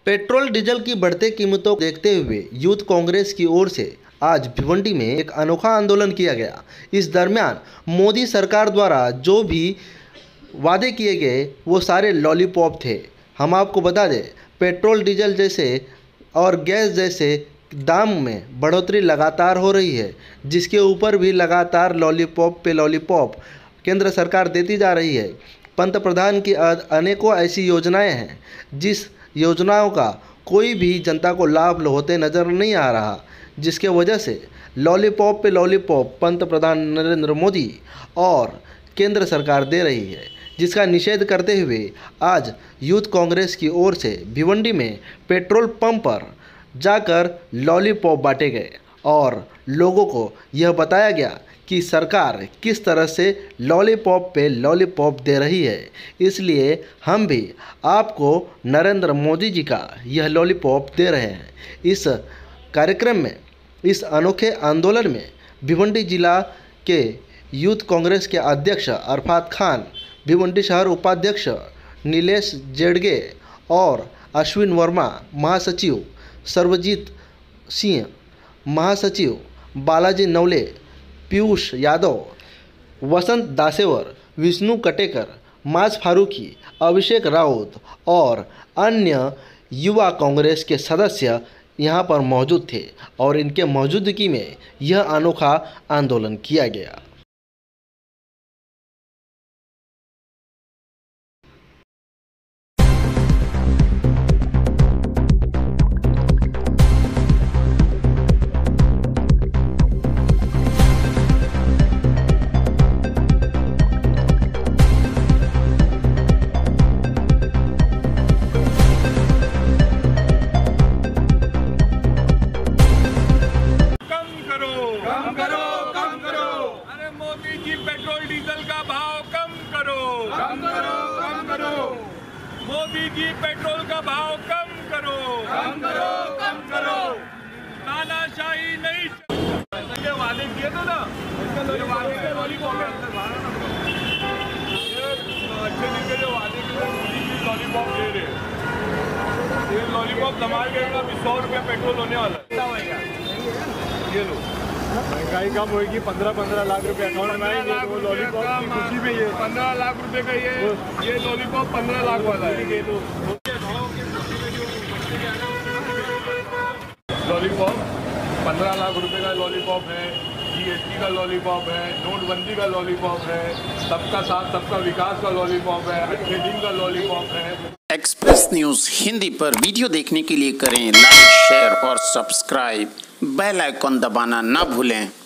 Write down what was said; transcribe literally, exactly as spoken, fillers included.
Petrol diesel की बढ़ते कीमतों को देखते हुए यूथ कांग्रेस की ओर से आज भिवंडी में एक अनोखा आंदोलन किया गया। इस दरमियान मोदी सरकार द्वारा जो भी वादे किए गए वो सारे लॉलीपॉप थे। हम आपको बता दें, पेट्रोल डीजल जैसे और गैस जैसे दाम में बढ़ोतरी लगातार हो रही है, जिसके ऊपर भी लगातार लॉलीपॉप पे लॉलीपॉप केंद्र सरकार देती जा रही है। पंत प्रधान की अनेकों ऐसी योजनाएं हैं जिस योजनाओं का कोई भी जनता को लाभ होते नज़र नहीं आ रहा, जिसके वजह से लॉलीपॉप पे लॉलीपॉप पंत प्रधान नरेंद्र मोदी और केंद्र सरकार दे रही है, जिसका निषेध करते हुए आज यूथ कांग्रेस की ओर से भिवंडी में पेट्रोल पंप पर जाकर लॉलीपॉप बांटे गए और लोगों को यह बताया गया कि सरकार किस तरह से लॉलीपॉप पे लॉलीपॉप दे रही है। इसलिए हम भी आपको नरेंद्र मोदी जी का यह लॉलीपॉप दे रहे हैं। इस कार्यक्रम में, इस अनोखे आंदोलन में भिवंडी जिला के यूथ कांग्रेस के अध्यक्ष अरफात खान, भिवंडी शहर उपाध्यक्ष नीलेश जेडगे और अश्विन वर्मा महासचिव, सर्वजीत सिंह महासचिव, बालाजी नवले, पीयूष यादव, वसंत दासेवर, विष्णु कटेकर, माज फारूकी, अभिषेक राउत और अन्य युवा कांग्रेस के सदस्य यहां पर मौजूद थे और इनके मौजूदगी में यह अनोखा आंदोलन किया गया। पेट्रोल डीजल का भाव कम करो, कम करो, कम करो। मोदी जी पेट्रोल का भाव कम करो, कम करो, कम करो। तानाशाही नहीं। ये वादे किए थे ना, ये वादे के लॉलीपॉप है। ये अच्छे दिन के जो वादे किए मोदी जी लॉलीपॉप दे रहे हैं। ये लॉलीपॉप धमाल के अभी सौ रुपये पेट्रोल होने वाला है। ये लो, महंगाई कम होगी, पंद्रह पंद्रह लाख रुपए अकाउंट में आएंगे तो वो लॉलीपॉप की खुशी में ये पंद्रह लाख रुपए का ये ये लॉलीपॉप पंद्रह लाख वाला है। तो लॉलीपॉप पंद्रह लाख रुपए का लॉलीपॉप है, जीएसटी का लॉलीपॉप है, नोटबंदी का लॉलीपॉप है, सबका साथ सबका विकास का लॉलीपॉप है, अच्छे दिन का लॉलीपॉप है। एक्सप्रेस न्यूज हिंदी पर वीडियो देखने के लिए करें लाइक, शेयर और सब्सक्राइब। बेल आइकॉन दबाना ना भूलें।